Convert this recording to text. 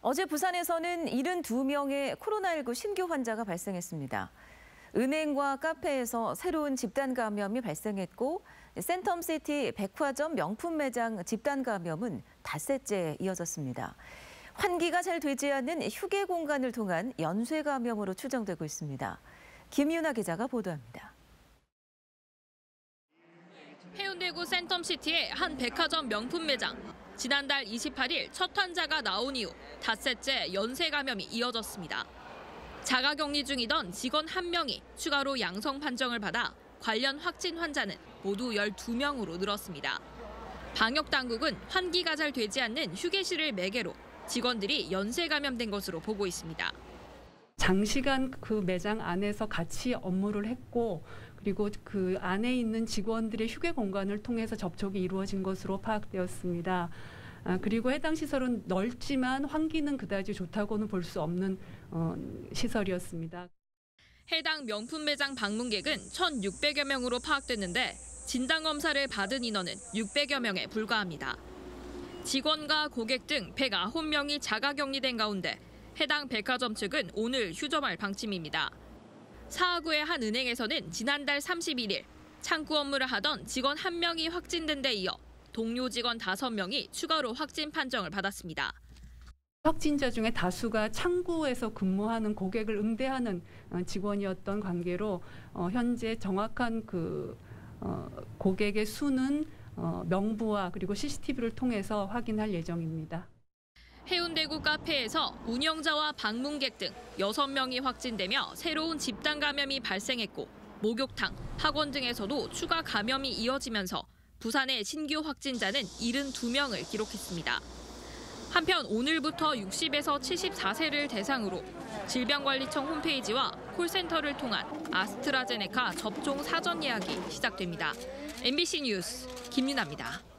어제 부산에서는 72명의 코로나19 신규 환자가 발생했습니다. 은행과 카페에서 새로운 집단 감염이 발생했고 센텀시티 백화점 명품 매장 집단 감염은 닷새째 이어졌습니다. 환기가 잘 되지 않는 휴게 공간을 통한 연쇄 감염으로 추정되고 있습니다. 김윤아 기자가 보도합니다. 해운대구 센텀시티의 한 백화점 명품 매장. 지난달 28일 첫 환자가 나온 이후 닷새째 연쇄 감염이 이어졌습니다. 자가격리 중이던 직원 1명이 추가로 양성 판정을 받아 관련 확진 환자는 모두 12명으로 늘었습니다. 방역당국은 환기가 잘 되지 않는 휴게실을 매개로 직원들이 연쇄 감염된 것으로 보고 있습니다. 장시간 그 매장 안에서 같이 업무를 했고 그리고 그 안에 있는 직원들의 휴게 공간을 통해서 접촉이 이루어진 것으로 파악되었습니다. 그리고 해당 시설은 넓지만 환기는 그다지 좋다고는 볼 수 없는 시설이었습니다. 해당 명품 매장 방문객은 1,600여 명으로 파악됐는데 진단검사를 받은 인원은 600여 명에 불과합니다. 직원과 고객 등 109명이 자가격리된 가운데 해당 백화점 측은 오늘 휴점할 방침입니다. 사하구의 한 은행에서는 지난달 31일 창구 업무를 하던 직원 1명이 확진된 데 이어 동료 직원 5명이 추가로 확진 판정을 받았습니다. 확진자 중에 다수가 창구에서 근무하는 고객을 응대하는 직원이었던 관계로 현재 정확한 고객의 수는 명부와 그리고 CCTV를 통해서 확인할 예정입니다. 해운대구 카페에서 운영자와 방문객 등 6명이 확진되며 새로운 집단 감염이 발생했고 목욕탕, 학원 등에서도 추가 감염이 이어지면서 부산의 신규 확진자는 72명을 기록했습니다. 한편 오늘부터 60에서 74세를 대상으로 질병관리청 홈페이지와 콜센터를 통한 아스트라제네카 접종 사전 예약이 시작됩니다. MBC 뉴스 김윤아입니다.